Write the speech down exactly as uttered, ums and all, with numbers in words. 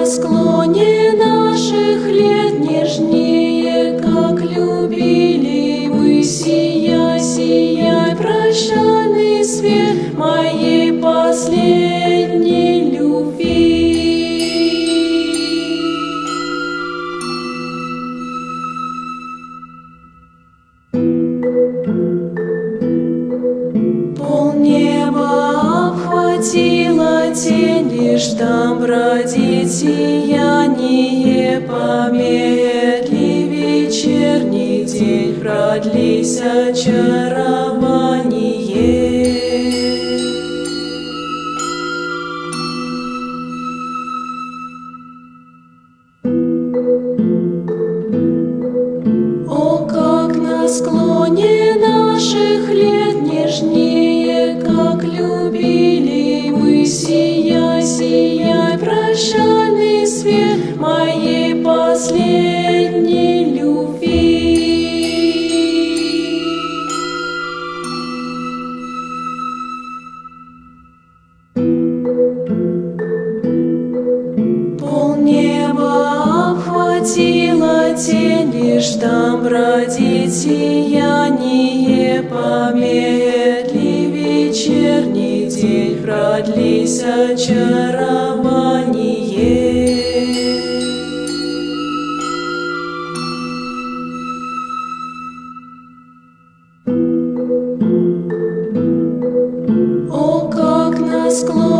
склоне наших лет нежнее, как любили мы. Сияй, сияй, прощальный свет моей последней любви. Полнеба обхватила тень, лишь там бродит сияние. Помедли вечерний день, продлись очарование. О, как на склоне наших лет нежнее, как любили мы. Сияй, сияй, прощальный свет моей последней любви. Полнеба обхватила тень, лишь там бродит сияние. Помедли вечерний день, продлись очарование. О, как на склоне